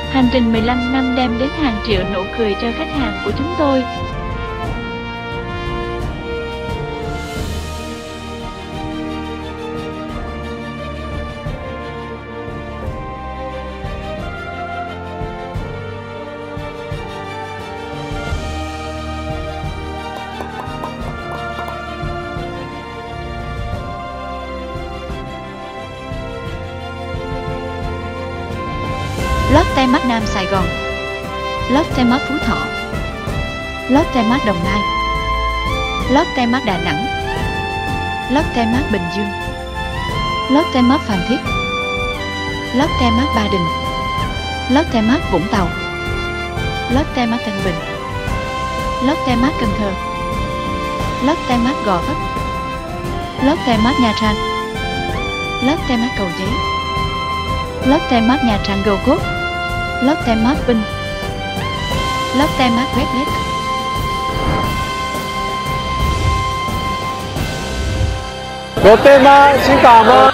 Hành trình 15 năm đem đến hàng triệu nụ cười cho khách hàng của chúng tôi. Lotte Mart Nam Sài Gòn, Lotte Mart Phú Thọ, Lotte Mart Đồng Nai, Lotte Mart Đà Nẵng, Lotte Mart Bình Dương, Lotte Mart Phan Thiết, Lotte Mart Ba Đình, Lotte Mart Vũng Tàu, Lotte Mart Tân Bình, Lotte Mart Cần Thơ, Lotte Mart Gò Vấp, Lotte Mart Nha Trang, Lotte Mart Cầu Giấy, Lotte Mart Nha Trang Go Code, Lotte Mart Vinh, Lotte Mart Red Lake. Lotte Mart xin cảm ơn.